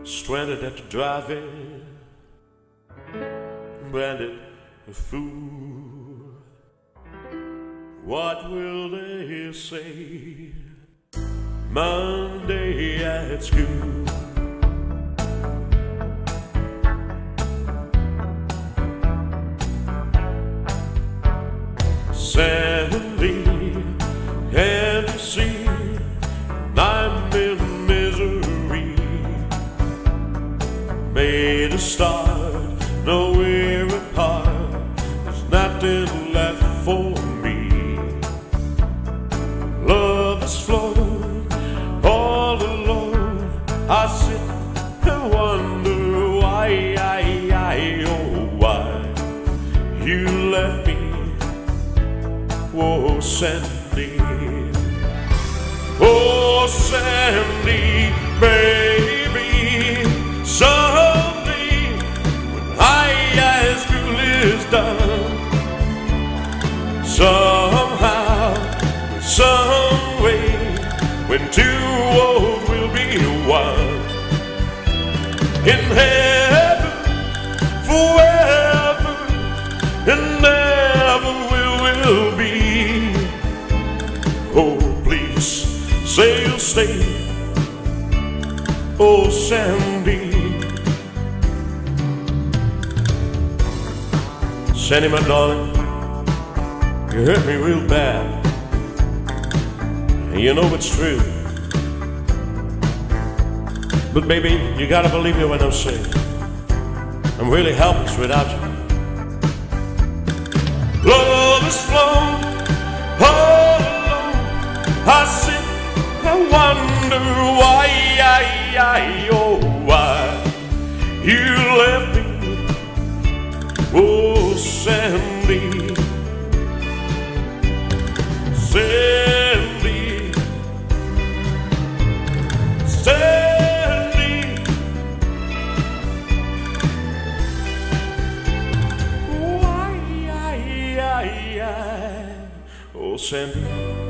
stranded at the drive-in, branded a fool. What will they say Monday at school? Sandy, can't you see I'm in misery? Made a start, nowhere apart, there's nothing left for me. Love is flowing all alone, I sit and wonder why, oh why you left me. Oh Sandy, oh Sandy, baby, someday when high school is done, somehow, some way, when two worlds will be one, in heaven forever and ever will be. Oh, please say you'll stay, oh Sandy. Sandy, my darling, you hurt me real bad, and you know it's true. But baby, you gotta believe me when I'm saying I'm really helpless without you. Love is flown all alone, I sit and wonder why, oh why you left me, oh Sandy, Sandy, Sandy, why, oh Sandy.